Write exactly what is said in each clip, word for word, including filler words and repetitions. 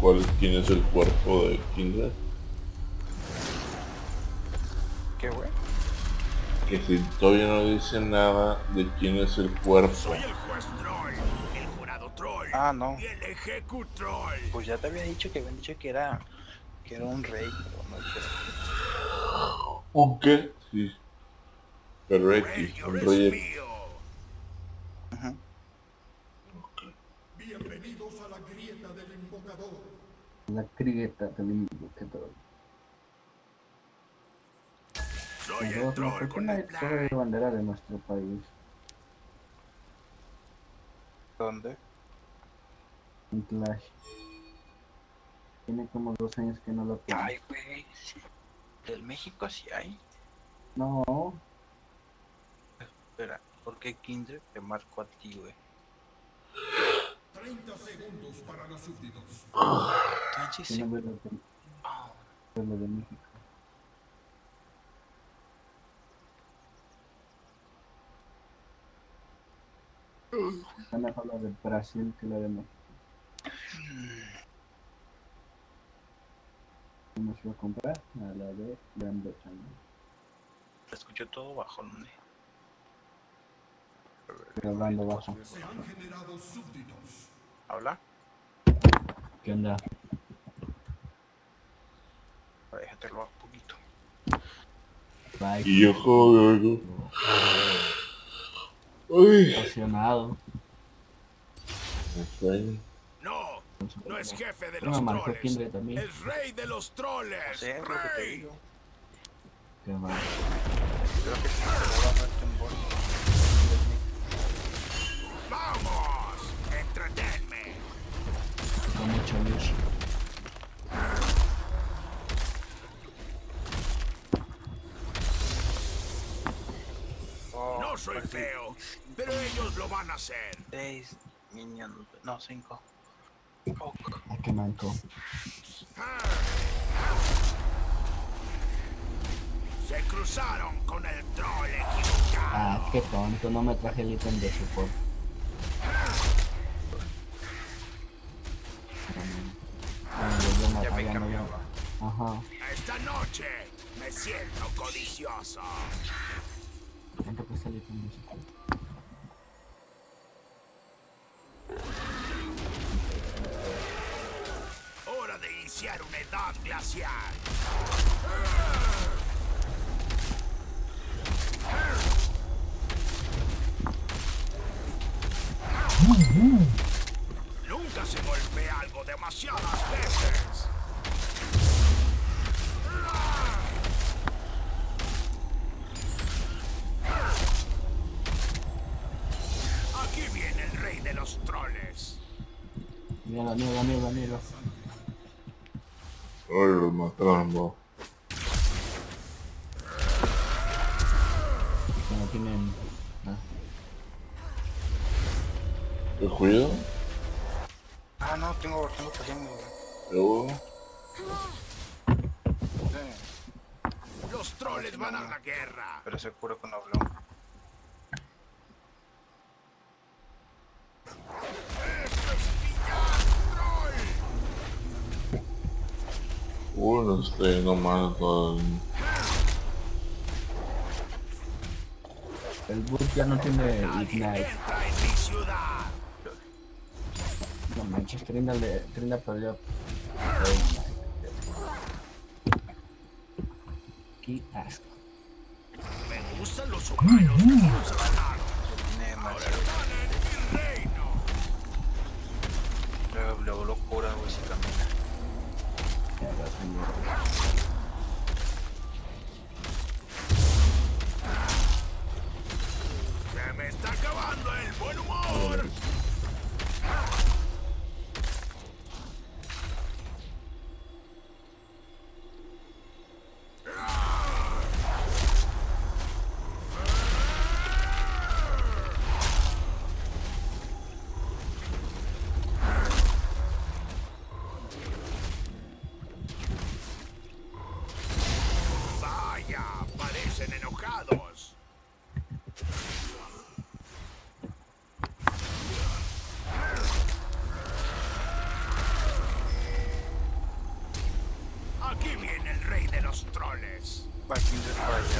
cuál, quién es el cuerpo de Kindred. ¿Qué, güey? Que si todavía no dice nada de quién es el cuerpo. Soy el juez troll, el jurado troll Ah, no. y el ejecutroll. Pues ya te había dicho que habían dicho que era que era un rey, pero no dijeron. ¿Un qué? Sí. Pero X, Regior un es rey. mío. Ujú. Bienvenidos a la grieta del invocador. La grieta del invocador. Soy el Pero, troll ¿por qué con no el hay torre de plan. bandera de nuestro país? ¿Dónde? En Clash. Tiene como dos años que no lo pongo. Ay, güey. Sí. Del México sí hay. No, Espera, ¿por qué Kindred te marcó a ti, güey? treinta segundos para los súbditos. Entonces tiene sí. verlo de, Oh, verlo de México. Está mejor la de Brasil que la de México. Vamos a comprar a la de Gran Bretaña. te escucho todo bajo, ¿no? Pero hablando bajo. Se han generado súbditos. ¿Habla? ¿Qué onda? A ver, déjate lo hago un poquito. Bye. Y yo joder. Uy. Emocionado. Me sueño. No, no es jefe de No, los marcó troles. Kindred también. Es rey de los No troles. sé, es lo que te Rey. digo. Qué va. Creo que sí, te lo va a dar en bol. Vamos, entretenme. Con mucho luz. Oh, No soy pues sí. feo, pero ellos lo van a hacer. Seis minions, no, cinco. Oh, Ah, qué manco. Se cruzaron con el troll equivocado. Ah, qué tonto, no me traje el ítem de support. Ah, yo no, ya me ya no, ya cambiaba. no. Ajá. Esta noche me siento codicioso. ¿Cuánto cuesta el ítem de support? Hora de iniciar una edad glacial. Nunca se golpea algo demasiadas veces. Aquí viene el rey de los troles. Mierda, mierda, mierda, mierda. Ay, los mataron, bo. Que no tienen... Ah. ¿Te cuido? Ah, no, tengo, tengo pasión, güey. Yo. Sí, Los troles van a la guerra. pero se cura con hablón. ¡Esto es pillar, troll! Uy, no estoy no mal todo. El boot ya no tiene Nadie Ignite. entra en mi ciudad. No manches, Trinda le... Trinda perdió. Qué asco. Me gustan los humanos que no se ganaron. Tiene Ahora demasiado. están en mi reino. Luego, luego lo cura, güey, si camina. Ya vas a mierda. Se me está acabando el buen humor. Va quince para allá.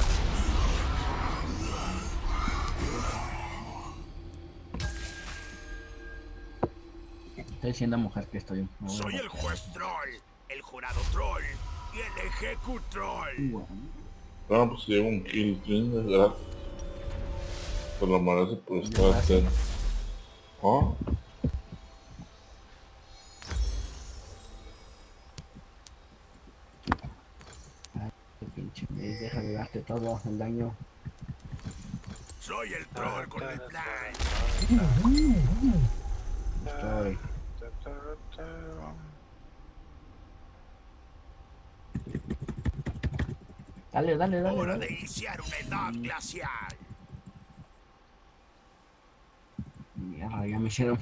Estoy diciendo mujer que estoy. No, Soy no, el juez troll, el jurado troll y el ejecutroll. bueno. No, pues llevo un kill Trinidad, gracias. Por lo merece por estar atento. ¿Ah? Ay, qué pinche. me Deja de darte todo el daño. Soy el troll con el plan. Estoy. Dale, dale, dale. Hora dale. de iniciar una edad glacial. Ya, ya me hicieron.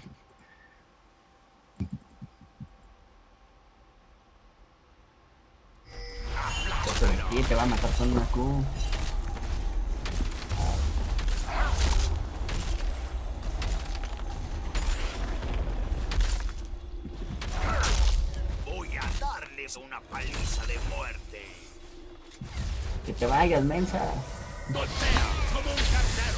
Sí, te va a matar con una Q. Voy a darles una paliza de muerte. Que te vayas, mensa. Golpea como un carnero.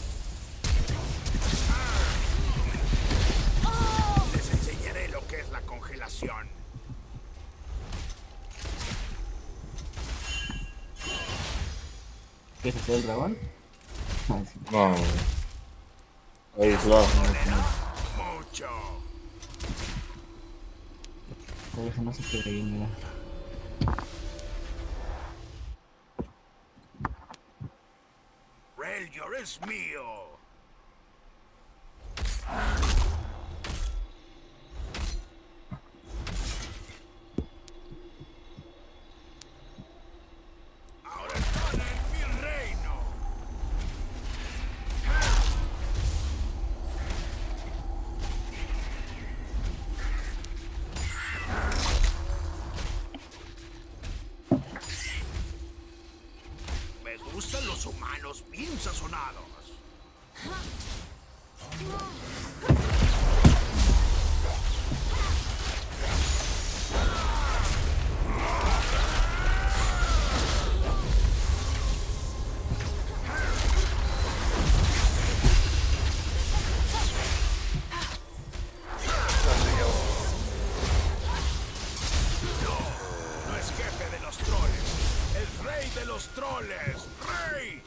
Les enseñaré lo que es la congelación. ¿Qué es el dragón? Ah, sí. No, no. Ahí, claro. Mucho. Por eso no se quiere ir, mira. Relior es mío. Ahora están en mi reino. Me gustan los humanos bien sazonados. No es jefe de los troles, es rey de los troles. ¡Rey!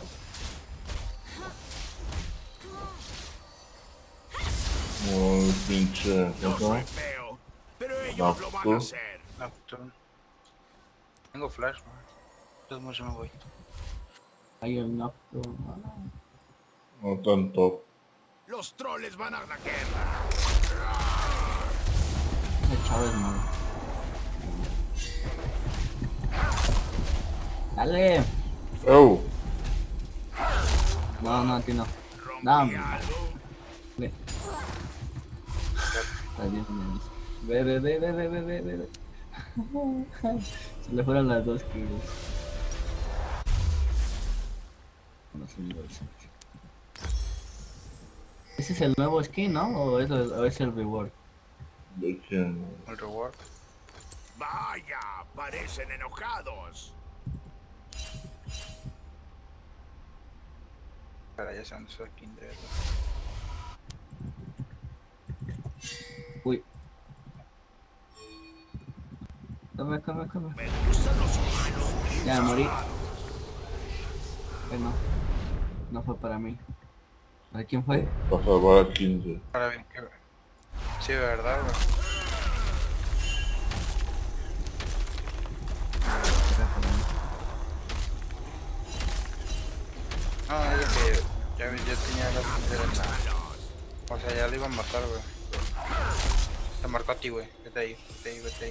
Muy pinche. No ¿no? soy feo, pero ellos lo van a hacer. Nocturne. Tengo flash, man. Entonces mucho me voy. Hay un nocturno. No tanto. Los troles van a la guerra. El chavo es malo. Dale. ¡Oh! No, no, a ti no. Rompí Dame. algo. Ve. Está bien, bien. Ve, ve, ve, ve, ve, ve, ve, ve, ve. Se le fueron las dos kills. No sé, no sé. ¿Ese es el nuevo skin, no? ¿O es el, o es el reward? ¿De quién? El reward. Vaya, parecen enojados. Para ya sé dónde está Kindred. Uy. Come, come, come. Me gustan los humanos bien Ya, morí. sazonados. Bueno, no fue para mí. ¿Para quién fue? Para salvar a quince. Ahora bien, que. Sí, verdad, güey. No, es que ya, ya tenía la Kindred en la. O sea, ya lo iban a matar, güey. Te marcó a ti, güey. Vete ahí, vete ahí, vete ahí.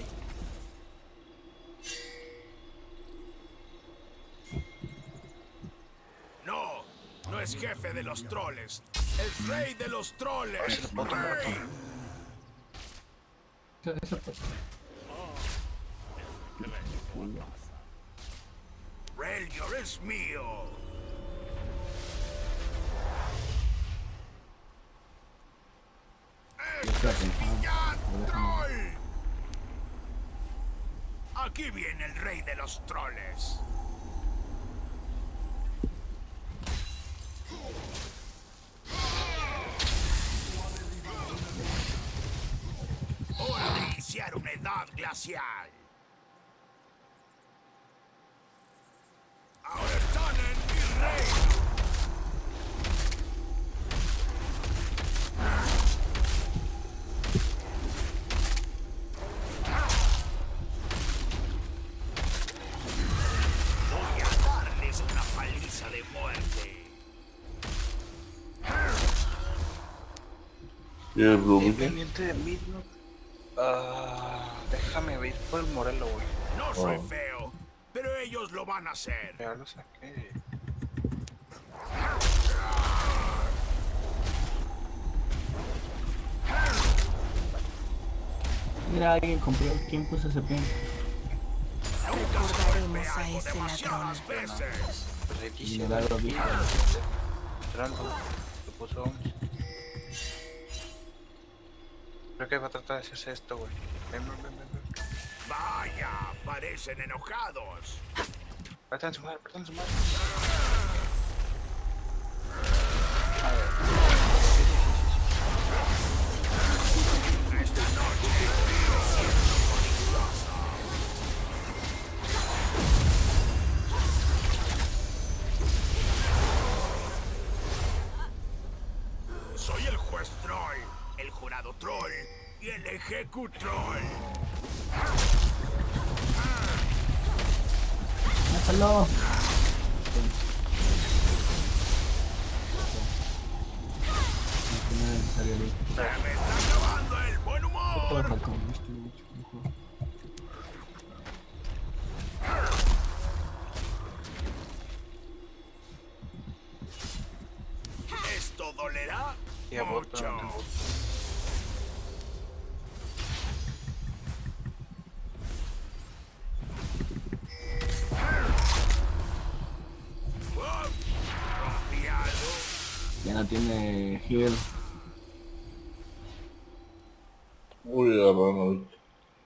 No, no es jefe de los troles, es rey de los troles. ver si lo puedo tomar ¡Rey! aquí. Eso, eso fue. Relior es mío. ¡Este es mi ya troll! Aquí viene el rey de los troles. iniciar una edad glacial. Ahora están en mi reino. Voy a darles una paliza de muerte. ¿Y el Rubí? Independiente de mí, ¿no? Ah, déjame ir por el Morelo, güey. No soy Oh. feo, pero ellos lo van a hacer. Ya lo saqué. Mira, alguien compró. ¿Quién puso ese pin? Nunca se golpea Recordaremos a algo ese demasiadas ladrón. veces. Requisito. Milagro dijo. Entrando. Lo puso. Creo que va a tratar de hacerse esto, güey. Ven, ven, ven, ven, ven. Vaya, parecen enojados. Partan su madre, partan su madre. Esta noche soy el juez troll, el jurado troll y el ejecutroll. ¡Déjalo! No es necesario ir. Se me está acabando el buen Todo humor. faltó, no estoy mucho mejor. Esto dolerá Y a voto, mucho. a voto. Oh, rompí algo. Ya no tiene heal. Uy, agarraron ahorita.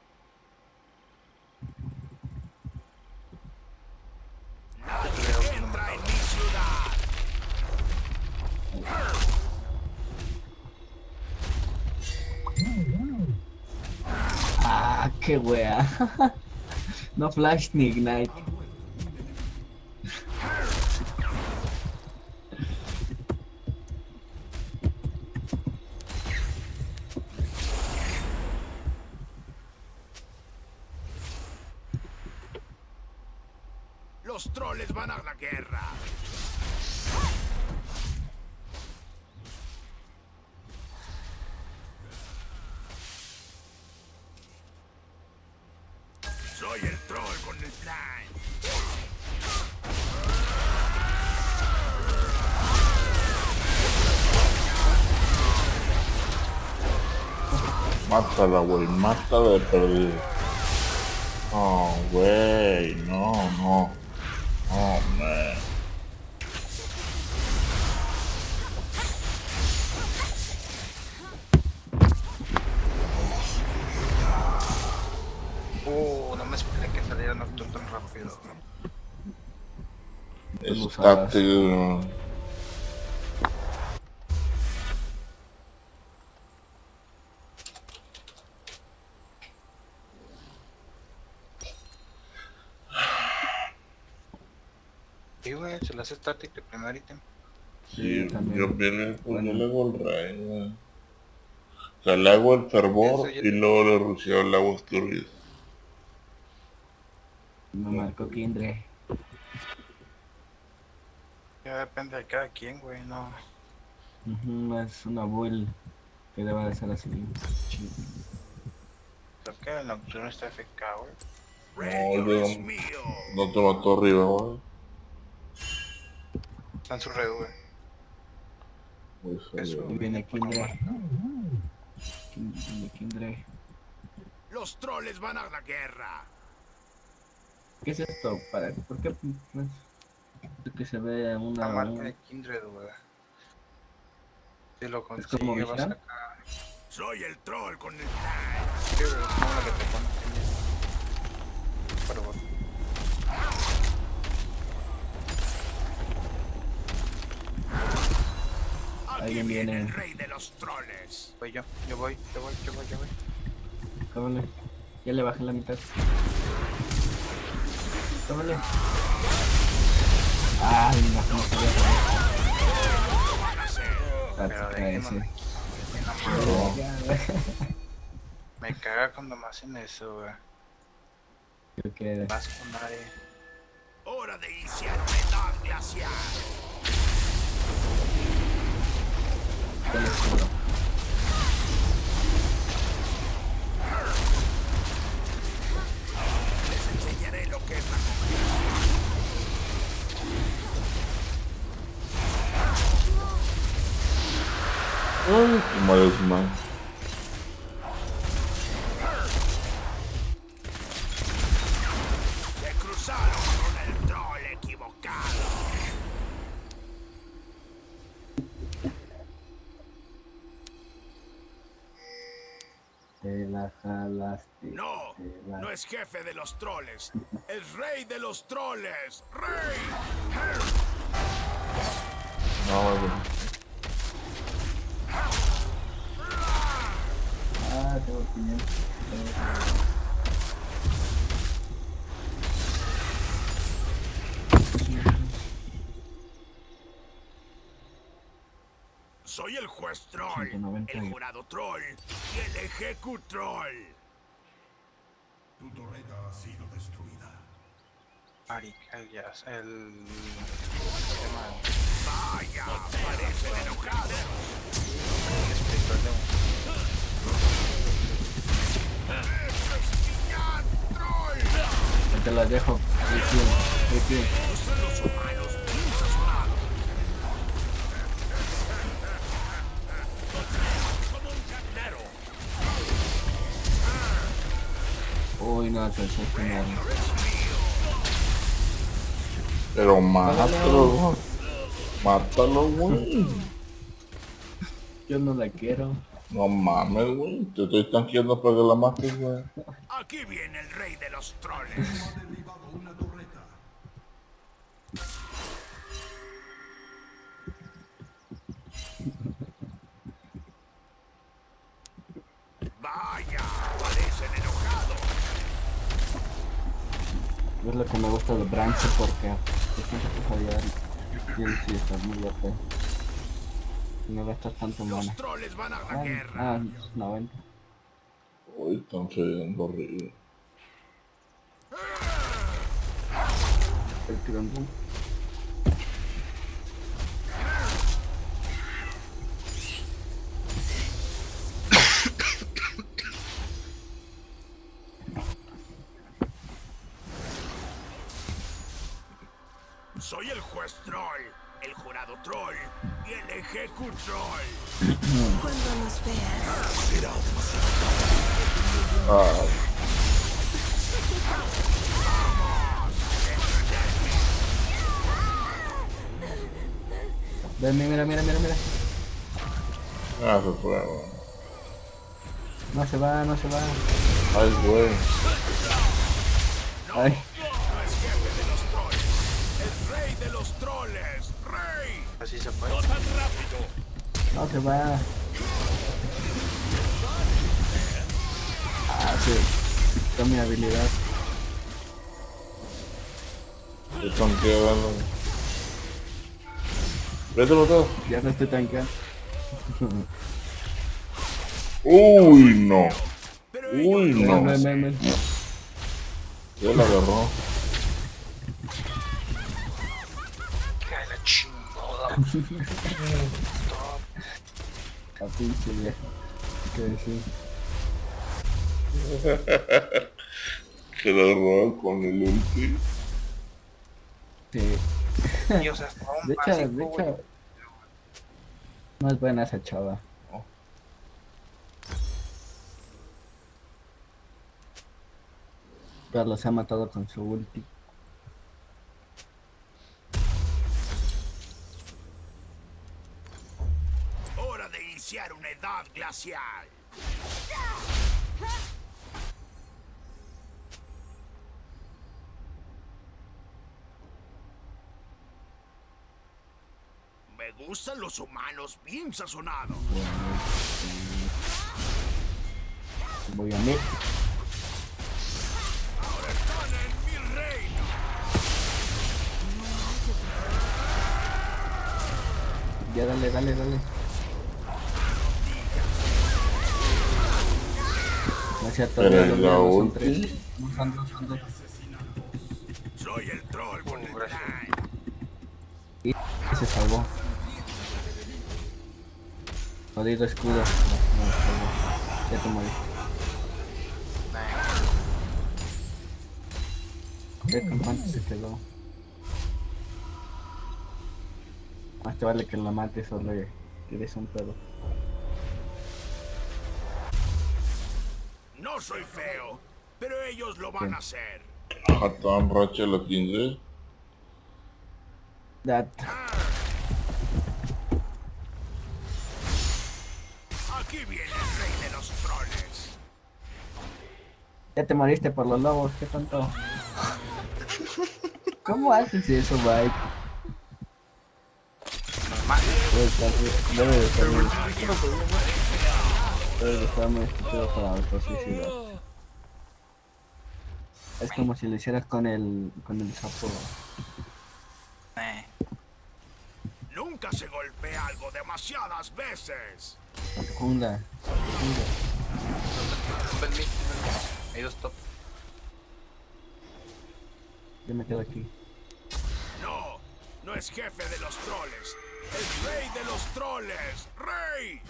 Nadie entra en mi ciudad. Ah, qué wea. No flash ni ignite. Los troles van a la guerra. Soy el troll con el plan. Mátala, güey, mátala de perdido. Oh, güey, no, no. Oh, man. Uh, no me esperé que saliera Nocturne tan rápido. Estate, güey. Sí, güey, se le hace static el primer ítem. Sí, también. yo, viene, pues, Bueno. yo le hago el rey, güey. O sea, le hago el fervor Eso ya- y luego le rucio el agua turbias. Me marcó Kindred. Ya depende de cada quien, güey, no. Ujú, es una build que debe de ser así. Chido. Creo que el Nocturne está F K, güey. Reino yo- es mío. No te mató arriba, güey. Está en su red, güey. Muy Eso. salió. Y viene Kindred. Kin- Viene Kindred. Los troles van a la guerra. ¿Qué es esto? ¿Para ¿Por qué? Pues, que se ve una... La marca un- de Kindred, güey. Si lo como consigue, vas a Vigilante. sacar. Soy el troll con el plan. Sí, güey, es como la que te pone. Pero bueno. Aquí Alguien viene viene. el rey de los troles. Voy yo, yo voy, yo voy, yo voy, yo voy. Cámale. Ya le bajé la mitad. Tómale. Ay, no, no sabía Pero cómo. déjenme. No. Me caga cuando me hacen eso, güey. Creo que Vas con nadie. Hora de iniciar una edad glacial. te lo juro. Les enseñaré lo que es la Ay, qué mal es mal. Se cruzaron con el troll equivocado. Te la jalaste. No, te la- no es jefe de los troles. Es rey de los troles. ¡Rey! No, güey. Ah, tengo quinientos. Soy el juez troll, ciento noventa. el jurado troll y el ejecutroll. Tu torreta ha sido destruida. Marica, ya es el... tema Vaya, parecen enojados. espiritual de ¡Eso es piñar, troll! Te las dejo. Ricky, Ricky. Usan los humanos bien sazonados. Como un carnero. Uy, no alcanzó a final. Pero mátalo, güey. Mátalo, güey. Yo no la quiero. No mames, güey. Te estoy tanqueando para que la mates, güey. Aquí viene el rey de los troles. Ha derribado una torreta. Vaya, parecen enojados. Es lo que me gusta de Branche porque yo siento que fallar y él sí está muy fuerte. No gastas tanto Los mana. troles van a la Ah, guerra. ah, noventa. Uy, están cediendo horrible. El tirón. Soy el juez troll, el jurado troll y el ejecutroll. Cuando nos veas, Ah, Ven, mira, mira, mira, mira. ah, se fue, güey. No se va, no se va. Ay, güey. Ay, No es jefe de los trolls, es rey de los troles. ¡Rey! así se puede. ¡No tan rápido! no se va. Ah, sí. Esta es mi habilidad. Te tanqueando. Vete, botado. Ya no estoy tanqueando. Uy, no. Pero Uy, ellos no. Ven, ven, ven, ven. Ya la agarró. Cae la chingada. A pinche viejo. ¿Qué decir? Se la agarró con el ulti. Sí. Y o sea, hasta un De hecho, básico, de güey. hecho. No es buena esa chava. Pero los ha matado con su ulti. hora de iniciar una edad glacial. Me gustan los humanos bien sazonados. Voy a mí. Ya dale, dale, dale. No es cierto, Pero no, en no, la no, son ulti. tres. No, son dos, son dos. Soy el troll con el gracias. plan. Y se salvó. Jodido escudo. No, no, se salvó. Ya te morí. Ve con cuánto se quedó. Más te vale que la mates o le tires un pedo. No soy feo, pero ellos lo van a hacer. Hatan racha la quince. That. Aquí viene el rey de los troles. Ya te moriste por los lobos, qué tonto. ¿Cómo haces eso, Mike? Normal. Debe estar muy- debe de estar muy- debe de estar muy estúpido para autosuicidar. Es como si lo hicieras con el con el sapo. Eh. Nunca se golpea algo demasiadas veces. Secunda. Secunda. Ven, ven, ven. Hay dos top. Yo me quedo aquí. No, no es jefe de los troles. Es rey de los troles. ¡Rey!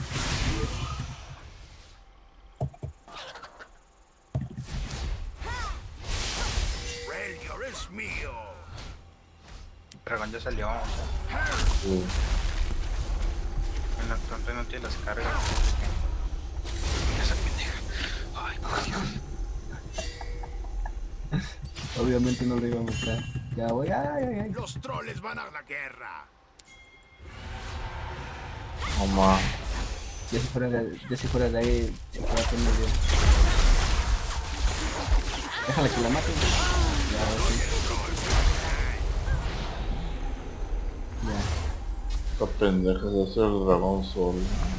Relior es mío. Dragón ya salió. O sea, Sí. en la frontera no tiene las cargas. Esa pendeja. Ay, por Dios. Obviamente no lo iba a matar. Ya voy, ay, ay, ay. Los troles van a la guerra. Mamá. Ya si fuera de, ya si fuera de ahí, se queda con medio. Déjala que la mate. Ya, ahora sí. Ya. Esta pendeja se hace el dragón solo.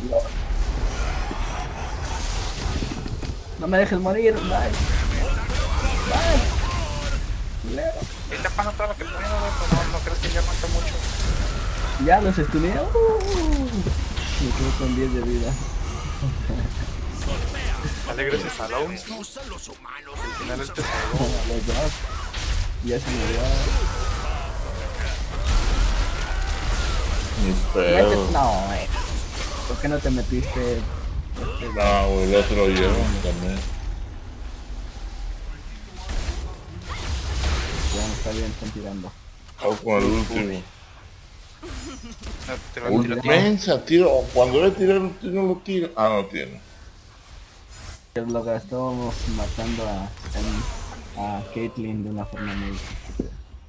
No me dejes morir, bye. Bye. Culero. Él tapando todo lo que puedo, güey, pues no, no crees que ya aguanta mucho. Ya los estuneé. Uh, me quedo con diez de vida. Dale gracias a Lowe. Me gustan los humanos. Al final él te A salvó. los dos. Ya se me dio. Ni Vete- pedo. No, eh. ¿Por qué no te metiste? Este, No, güey, ya se lo llevan también. Ya no está bien, están tirando. Vamos con el último. No, te lo tiro, tío. Mensa, tiro. Cuando voy a tirar el último no lo tiro. Ah, no tiene. Que lo gastó matando a, a, a Caitlyn de una forma muy estúpida.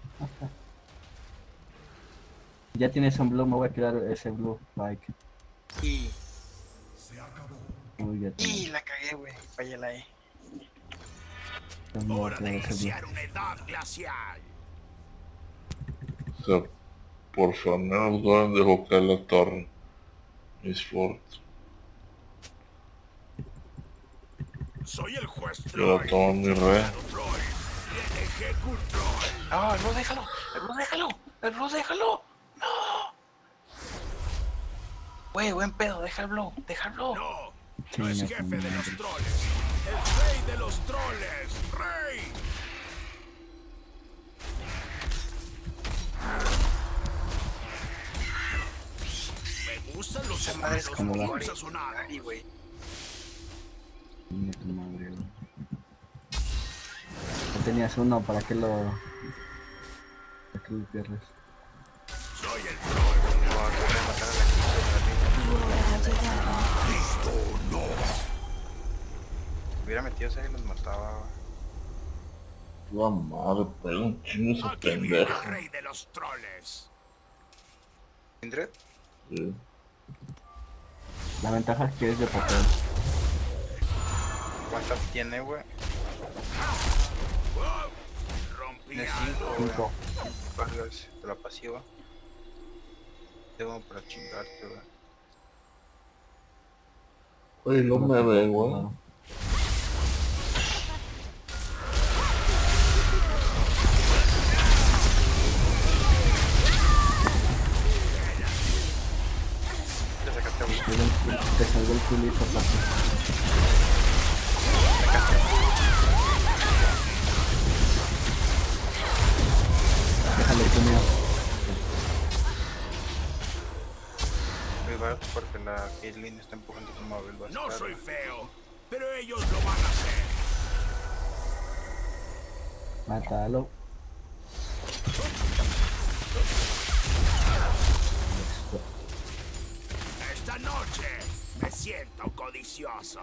Ya tienes un blue, me voy a quedar ese blue bike. Y, Uy, ya y tengo. la cagué, güey. Fallé la E. Me voy a Hora de quedar ese blue. iniciar una edad glacial. O sea, por sonar duran de buscar la torre. Miss Ford. Soy el juez Yo la troll. tomo mi rey. Troll. Y el ejecutroll. No, el bro, déjalo. El bro, déjalo. El bro, déjalo. No. Güey, buen pedo. Deja el blow. Deja el blow. No, no es Chinga jefe tu de los madre. troles. El rey de los troles. ¡Rey! Me gustan los Esa madre es humanos como bien Cory. sazonados. Ay, güey. Chinga tu madre, güey. No tenías uno, ¿para qué lo...? ¿Para qué lo pierdes? Soy el troll. No, voy a matar a la gente. Hora llegada. Si hubiera metido ese, los mataba. La madre, pega un chingo esa Aquí viene el pendeja. rey de los troles. ¿Indred? Sí. La ventaja es que es de papel. ¿Cuántas tiene, güey? Rompí Tiene algo. cinco, Cinco. güey. Cargas de la pasiva. Tengo para chingarte, güey. Oye, no me ve, güey. la Caitlyn está empujando tu móvil. va a No estar- soy feo, pero ellos lo van a hacer. Mátalo. Esta noche me siento codicioso.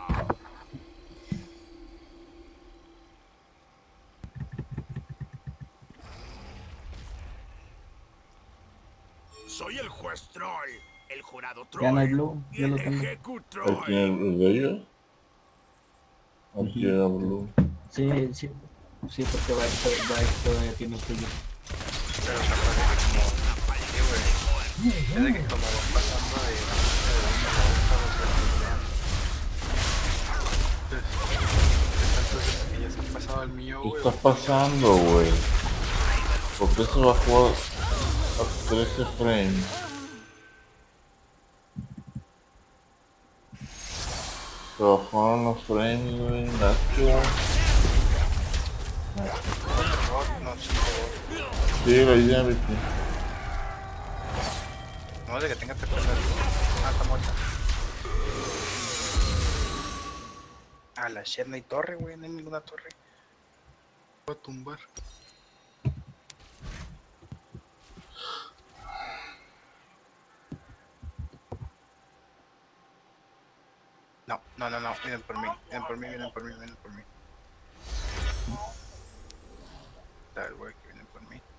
Soy el juez troll, el jurado troll Ya no hay blue, y yo el lo tengo. ejecutroll. ¿Aquí el de ellos? Aquí era Blue. Sí, sí. Sí, porque va esto, va esto, todavía tiene el suyo. Pero o sea, parece como... Sí, güey. Es de que como va pasando de... de una a otra, o sea, se pelean. Entonces, que ya se ha pasado el mío, ¿Qué güey. está pasando, güey? ¿Por qué se bajó a trece frames? Se bajaron los frames, güey, Nacho. No, sí, por favor. Sí, la idea, Vicky. No es de que tenga que perder. Ah, está muerta. Ah, la shit, no hay torre, güey. No hay ninguna torre. Voy a tumbar. No, no, no, no. Vienen por mí. Vienen por mí, vienen por mí, vienen por mí. Tal, güey, que vienen por mí.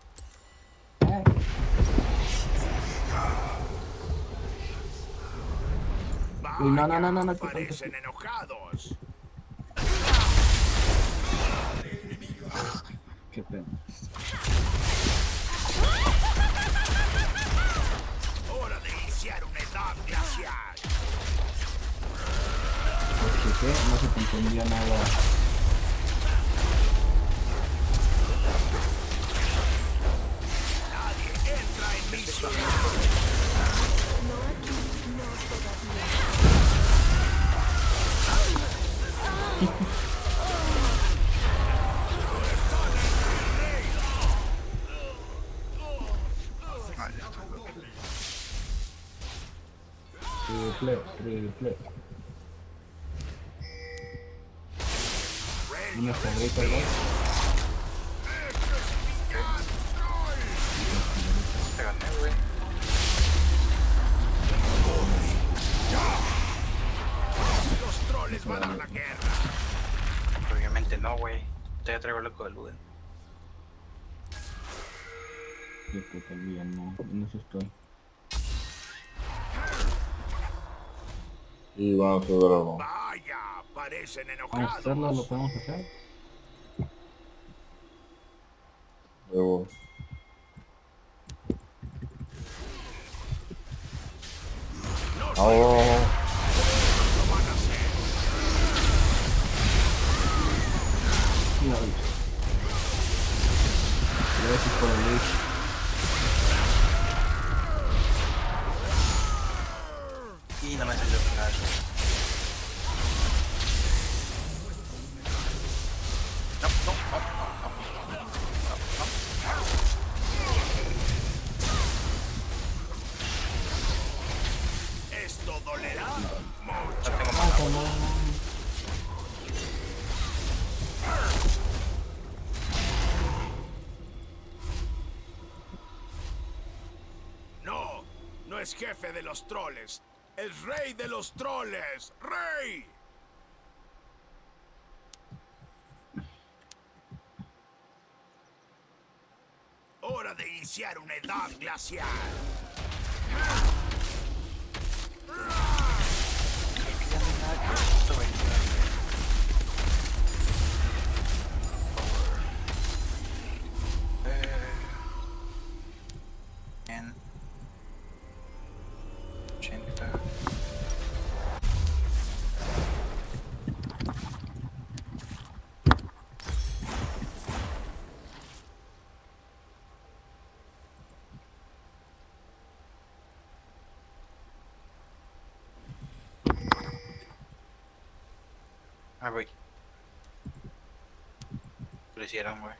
Uy, no, no, no, no, no, Vaya, ¿qué tanto? parecen enojados. Qué pena. Hora de iniciar una edad glacial. Porque qué, no se te entendía nada. Nadie entra en mi ciudad. No aquí, no todavía. Ah, ya estoy loco. Triple, triple. Una favorita, ¿no? Te gané, güey. Los troles van a la guerra. Obviamente no, güey. Te traigo el loco de Luden. Yo creo que bien, no, en eso estoy. Y van a hacer dragón. Vaya, parecen Vamos a hacerlo, lo enojados. podemos hacer. Luego, No ah, lo van a hacer. No, gracias por el leash. Y no me salió flash. No, no, no, no, no, Esto dolerá no. mucho. No tengo Ah, mana, como... güey. No, no es jefe de los troles. Es rey de los troles. ¡Rey! Hora de iniciar una edad glacial. Es que ya no hay nada que esto venga. Eh, en ochenta. Ah, voy. Lo hicieron, güey.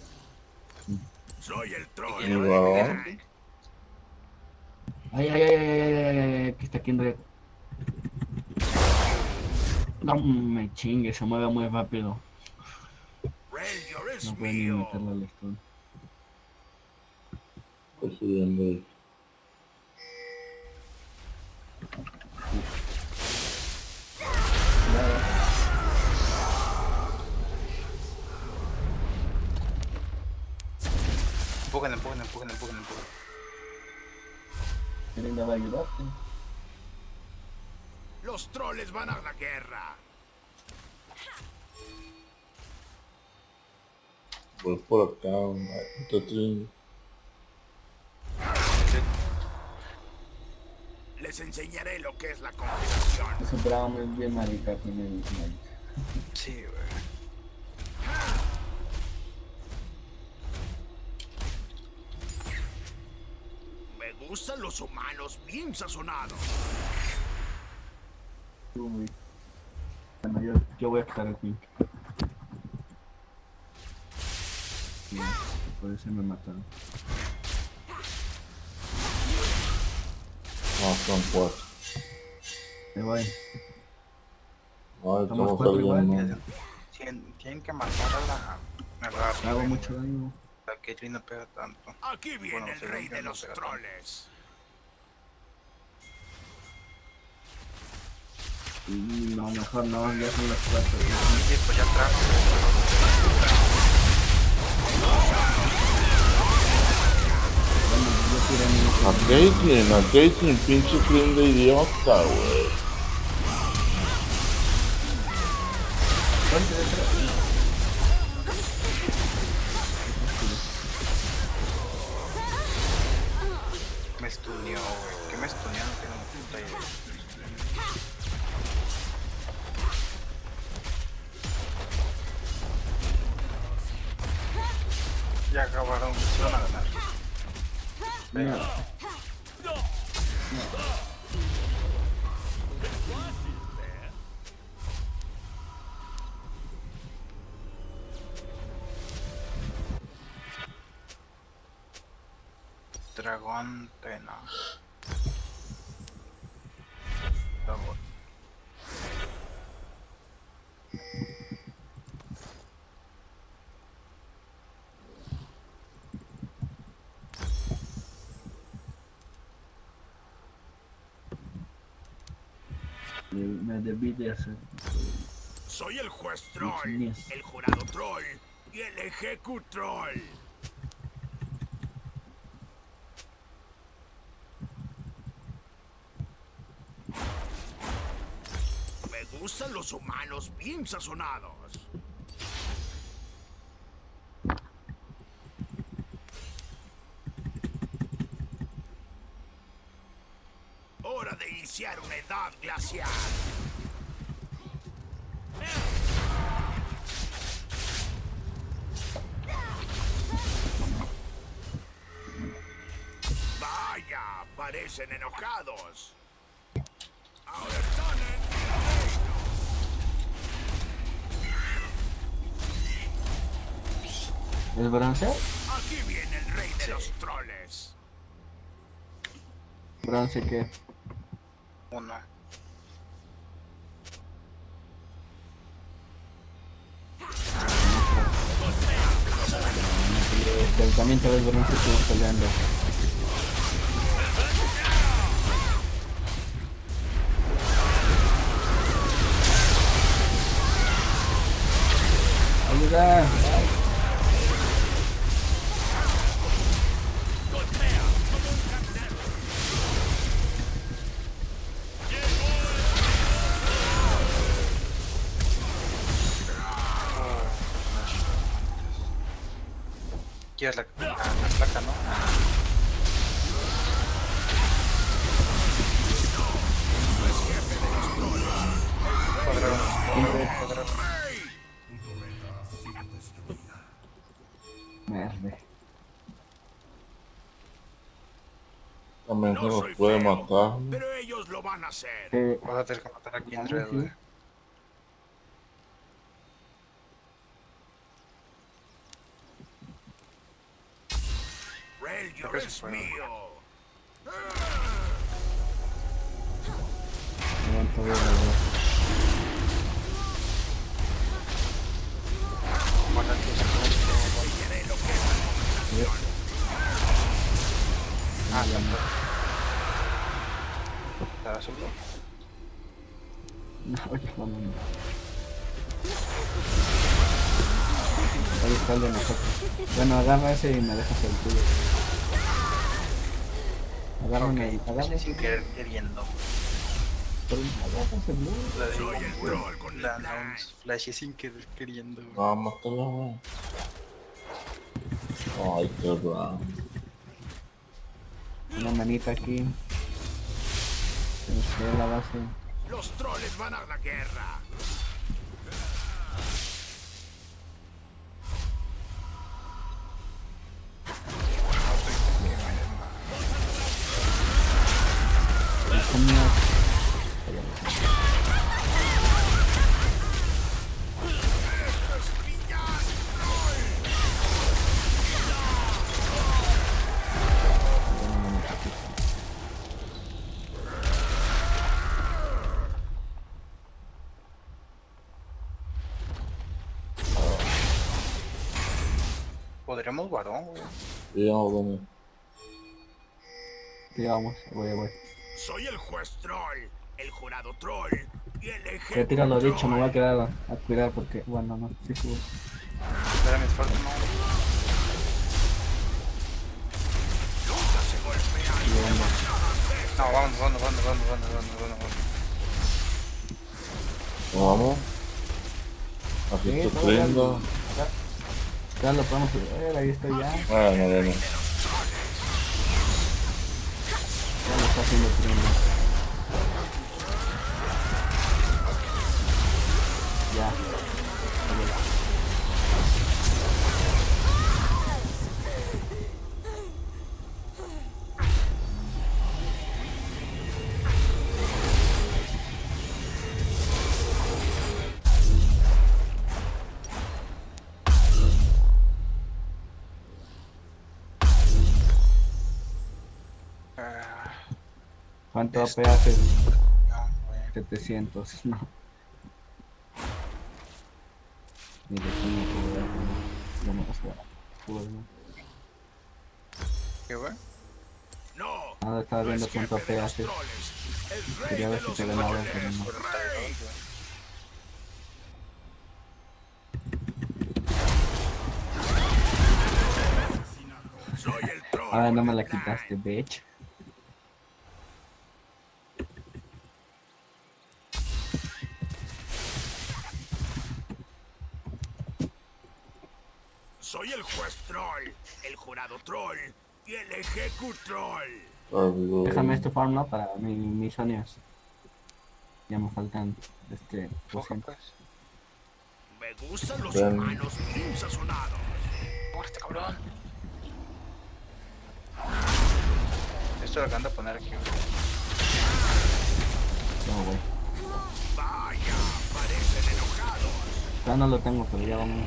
Soy el troll. Y el wow. güey, Ay, ay, ay, ay, ay, ay, ay, ay, que está aquí en red. No me chingue, se mueve muy rápido. Reljor es No puede ni mío. meterle al stun. Estoy subiendo ahí. Empujen, empujen, empujen, empujen, empujen. ¿Quieren que va a ayudarte? Los troles van a la guerra. Voy por acá, un Tetrin. Les enseñaré lo que es la confederación. Ese Brown es bien marica, tiene el Ignite. Sí, güey. Me gustan los humanos bien sazonados. Uy. Bueno, yo, yo voy a estar aquí. Sí, por eso me mataron. Ah, son cuatro. Me voy. Ay, Somos estamos cuatro saliendo. igual. Tienen, tienen que matar a la... A la Me hago mucho daño. La Caitlyn no pega tanto. Aquí viene Bueno, el según rey yo de no los pega troles. Y no, mejor no, ya son las cuatro. Sí, pues ya trajo. Bueno, yo tiré mi... A Caitlyn, a Caitlyn, pinche clean de idiota, wey. Ponte detrás. Me stuneó, güey. ¿Qué me stuneó? No tengo ni puta idea. Ya acabaron, se van a ganar. Venga. No. Dragón Tena. Dragón. Me, me debí de hacer. Soy el juez troll, Yes. el jurado troll y el ejecutroll. Me gustan los humanos bien sazonados. Hora de iniciar una edad glacial. Vaya, parecen enojados. Ahora están en mi reino. ¿Es bronce? Aquí viene el rey de Sí. los troles. ¿Bronce qué? Uno. Pero también te ves bronce tú peleando. Ayuda. ¿Quieres la, la, la placa, no? Cuadrado. Cuadrado. Tu torreta ha sido destruida. Merde. También se No nos soy puede feo, matar. pero ellos lo van a hacer. Eh, Vas a tener que matar a Ah, Kindred, sí. güey. Reljor Creo que se es fue. mío. aguanto bien, Ah, ya está. no. ¿Está azul? No, no, no, no. Ahí está el de nosotros. Bueno, agarra ese y me dejas el tuyo. Agárrame, Ok, agárrame sin querer queriendo. Agarras el blue. La de Soy el troll con el la plan. announce flash sin querer queriendo. güey. Ah, mátala, güey. Ay, qué raro. Una manita aquí. Se nos queda la base. Los troles van a la guerra. Podremos varón, güey. Ya, dónde. Digamos, voy, voy. Soy el juez troll, el jurado troll y el Ya tira lo ejecutor. dicho, me voy a quedar a, a cuidar porque, bueno, no, sí, sí. Espera mis fuerzas, no. Nunca se golpean. No, vamos, vamos, vamos, vamos, vamos, vamos, vamos. Vamos. Aquí Sí, te todo prendo. Ya, ya lo podemos ver, ahí estoy ya. Bueno, bueno. Ya lo está haciendo primo. Ya. Ah, ¿Cuánto Este- A P haces? no, güey. setecientos, no. Ni de cómo jugar, no me vas a jugar, ¿no? ¿Qué, güey? No. Nada, estaba no viendo es cuánto jefe A de P los haces. troles, el rey Quería de ver si los te ganaba, troles. pero no. cuarenta y dos, güey. Soy el troll. Ahora no con me el la plan. quitaste, bitch. Soy el juez troll, el jurado troll y el ejecutor. Algo. Déjame este farm, ¿no? Para mi, mis sonios. Ya me faltan, este, Foca, doscientos. pues. Me gustan los Ven. humanos bien sazonados. Muerte, cabrón. Esto lo acaban de poner aquí, güey. No, güey. Vaya, parecen enojados. Ya no lo tengo, pero ya vamos.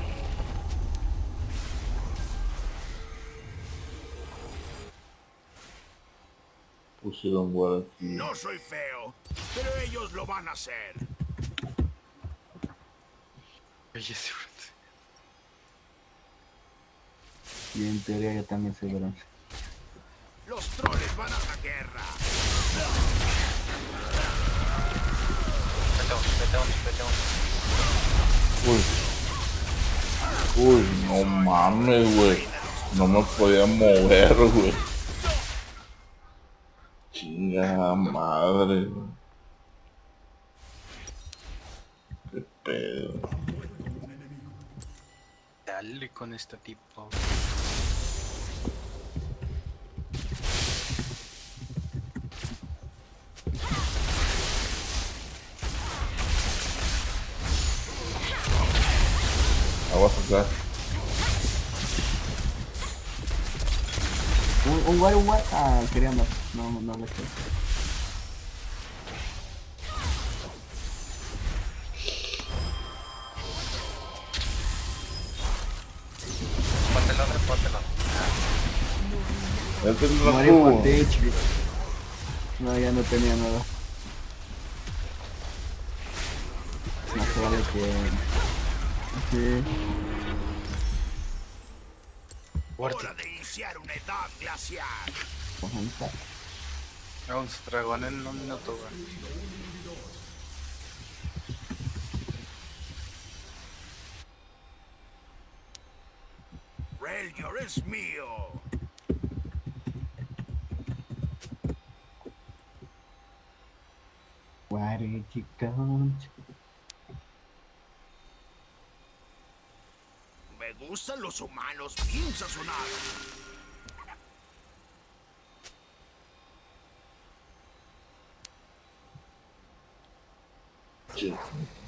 Pusieron guard aquí. No soy feo, pero ellos lo van a hacer. Oye, sí, Y en teoría yo también soy bronce. Los troles van a la guerra. vete uno, vete uno, vete uno. Uy. Uy, no mames, güey. No me podía mover, güey. Chinga madre, güey. Qué pedo. Dale con este tipo. Agua a sacar. Un, un guay, un guay. Ah, quería más. No, no le quiero. Póntelo, hombre, póntelo. Este es Morí una por cuba. H P. No, ya no tenía nada. Más vale que... Sí. Hora de iniciar una edad glacial. Ojalá. Vamos a dragón en un minuto, güey. Reljor es mío. Where did you go? Me gustan los humanos bien sazonados. Sí.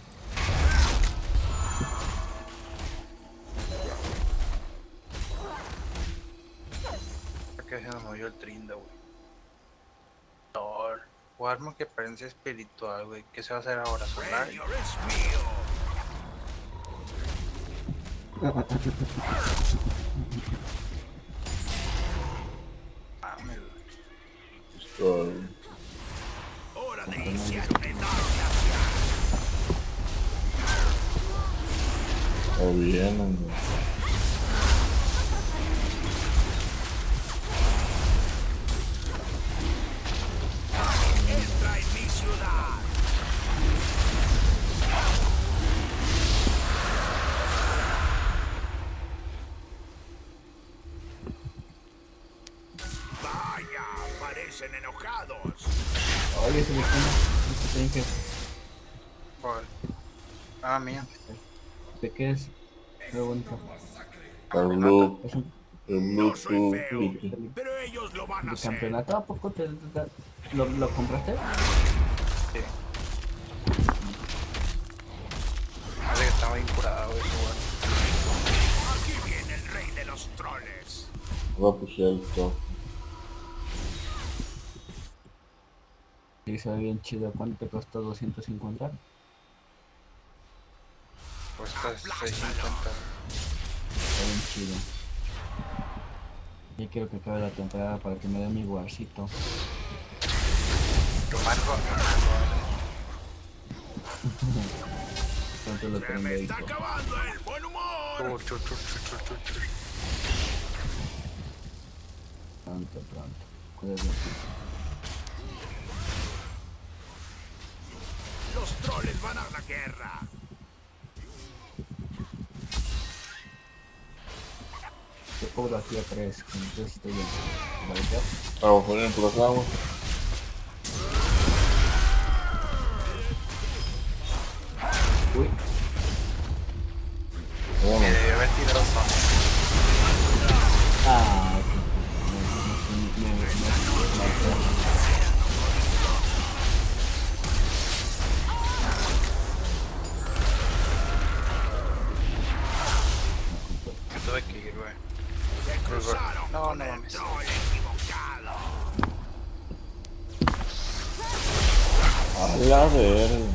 ¿Por qué se nos movió el trinda, güey? Thor. O arma que apariencia espiritual, güey. ¿Qué se va a hacer ahora? ¿Solar? Reljor es mío. Mames, güey. Estoy... Hora de iniciar una edad glacial. O bien, ¿no? Entra en mi ciudad. Vaya, parecen enojados. Oye, se me pone. Este tiene que. ¿Cuál? Ah, mía. ¿De qué es? Qué bonito. El Blue, Es un el No Blue soy tu feo, Wiki. pero ellos lo van a de hacer. campeonato. ¿A poco te, te- lo, lo compraste? Sí. Parece que estaba incurado, güey. ese güey. Aquí viene el rey de los troles. Voy a pushar el top. Sí, se ve bien chido. ¿Cuánto te costó? ¿doscientos cincuenta? Pues está seiscientos cincuenta. Está bien chido. Ya quiero que acabe la temporada para que me dé mi guarcito. Lo marco. Pronto lo Se tengo me ahí. está acabando el buen humor. Chur, chur, chur, chur, chur, chur, chur. Pronto, pronto. Cuídate. Los troles van a la guerra. Yo cobro aquí a tres, entonces estoy bien. ¿Vale? Ya. Vamos a poner por acá, vamos. Uy, Me Vámonos. debió haber tirado zona. ah, ok. Me, me, me, me, Me tuve que ir, güey. Se cruzaron No, con no el mames. troll equivocado. A la verga.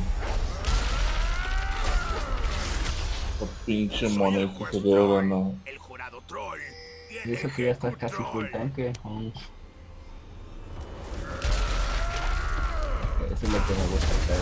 Esta pinche Soy el moneta juez se debe troll, ganar. el jurado troll y el Y eso que ya estás casi full ejecutroll. tanque. Mm. Eso es lo que me gusta acá.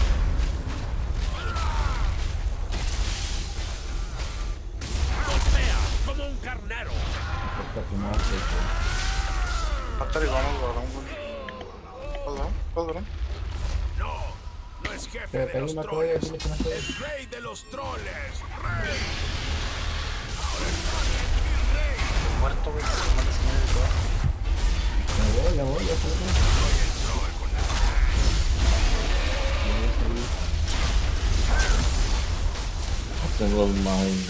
Golpea como un carnero. Esta primera que Matar y vamos, varón, güey. ¿Perdón? ¿Perdón? No, no es jefe Pero de que hay los una cosa, troles. dile que no estoy. Es rey de los troles. Rey. Ahora está bien, mi rey. Muerto, güey. Se manda señal de todo. Ya voy, ya voy, ya salgo. Soy el troll con la Ya voy a salir. Tengo el mind.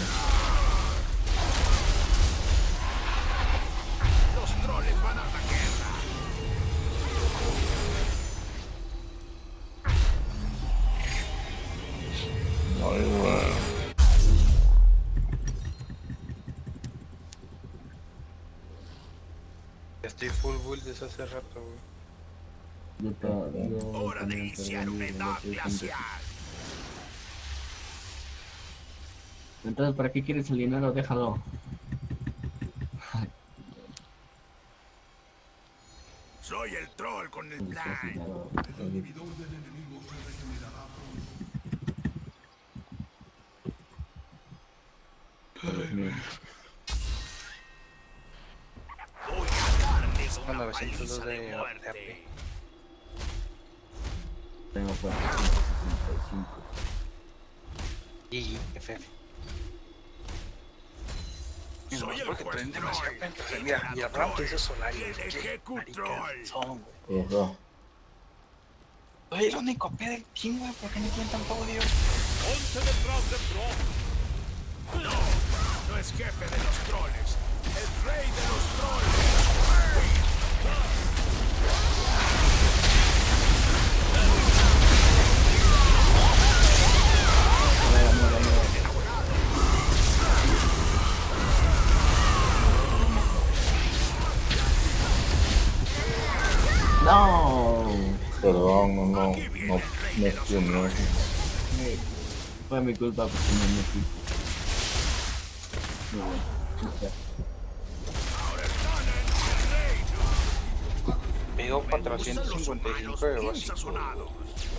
Los troles van a la guerra. Ay, güey. Estoy full build desde hace rato, güey. Yo, ta- yo Hora de también iniciar perdí una el edad otro tiempo. glacial. Entonces, ¿para qué quieres el dinero? Déjalo. Soy el troll con el plan. El inhibidor del enemigo se regenerará pronto. Dios mío. con novecientos dos de de A P. Tengo cuatrocientos sesenta y cinco. G G, F F. Soy el Porque juez traen demasiado troll. penta. Mira, y el round que hizo Solaris. El ejecutrol. Son, güey. Eso. Oye, el único P del team, güey. ¿Por qué no tienen tanto odio? No, no es jefe de los troles. Es rey de los troles. Muera, muera, muera. No, Perdón, no, no, Aquí viene no, el rey no de los tiene. troles. me- fue mi culpa porque no me metí. No, chuta. Ahora están en el reino. Pegó Me gustan cuatrocientos los cincuenta y humanos cinco de bien básico. sazonados.